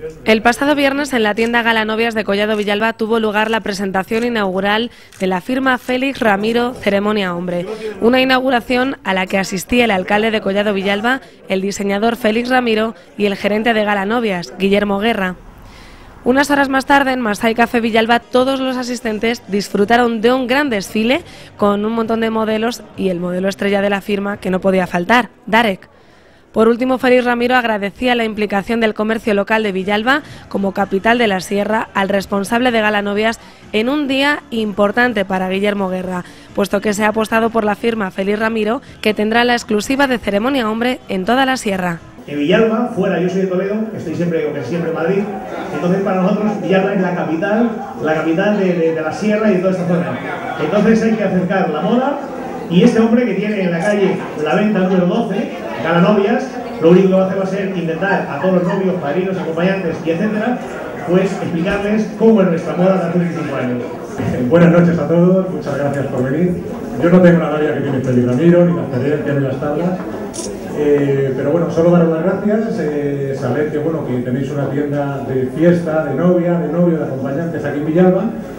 El pasado viernes en la tienda Galanovias de Collado Villalba tuvo lugar la presentación inaugural de la firma Félix Ramiro Ceremonia Hombre, una inauguración a la que asistía el alcalde de Collado Villalba, el diseñador Félix Ramiro y el gerente de Galanovias, Guillermo Guerra. Unas horas más tarde en Masai Café Villalba todos los asistentes disfrutaron de un gran desfile con un montón de modelos y el modelo estrella de la firma que no podía faltar, Darek. Por último, Félix Ramiro agradecía la implicación del comercio local de Villalba como capital de la Sierra al responsable de Galanovias en un día importante para Guillermo Guerra, puesto que se ha apostado por la firma Félix Ramiro, que tendrá la exclusiva de Ceremonia Hombre en toda la Sierra. En Villalba, fuera, yo soy de Toledo, estoy siempre en Madrid, entonces para nosotros Villalba es la capital de la Sierra y de toda esta zona. Entonces hay que acercar la moda y este hombre que tiene en la calle la venta número 12, Galanovias, lo único que va a hacer va a ser intentar a todos los novios, padrinos, acompañantes y etcétera, pues explicarles cómo es nuestra moda de hace 25 años. Buenas noches a todos, muchas gracias por venir. Yo no tengo la novia que tiene Félix Ramiro, ni la experiencia ni las tablas. Pero bueno, solo daros las gracias, saber que, bueno, que tenéis una tienda de fiesta, de novia, de novio, de acompañantes aquí en Villalba.